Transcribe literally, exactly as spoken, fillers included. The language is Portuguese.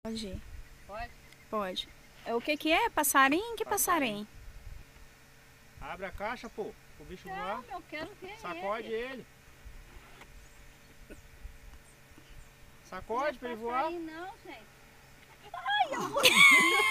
Pode ir. Pode? Pode. O que que é? Passarinho? Que passarinho? Abre a caixa, pô. O bicho voar. Não, eu quero ver Sacode ele. ele. Sacode pra ele voar. Não, gente. Ai, eu vou...